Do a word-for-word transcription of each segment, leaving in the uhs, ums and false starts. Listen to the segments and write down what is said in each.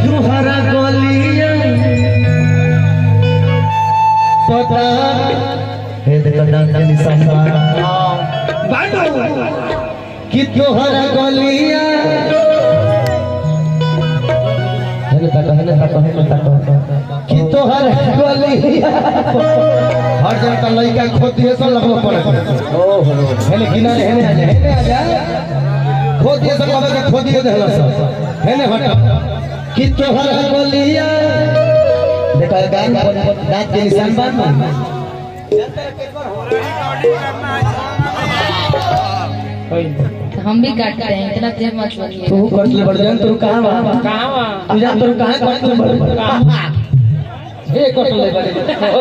तुहरा गलिया पता हे देखो दांत के निशान बाटो कि तुहरा गलिया हेले तक हेले तक हेले तक कि तुहरा गलिया हर जन का लड़का खोद दिए सब लगलो पड़े ओहो हेले किनारे हेले आ जा हेले आ जा खोद दिए सब लगे के खोद दिए देहला सब हेले हट कि तोहरा गलिया देखा गान दांत के निशान बात हम भी काटते हैं, इतना देर मत बोलिए। तू कट ले बढ़ जान तू कहां बा कहां बा तू जान तू कहां कट ले बढ़ कहां हे कट ले बढ़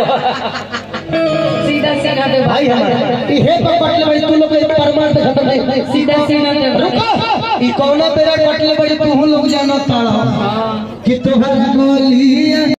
सीधा सीधा दे भाई हमारा ई हे पर कट ले बढ़ तू लोग परमार्थ खत्म नहीं सीधा सीधा दे रुको ई कौना तेरा कट ले बढ़ तू लोग जानो ताड़ा हां कि तोहरा गलिया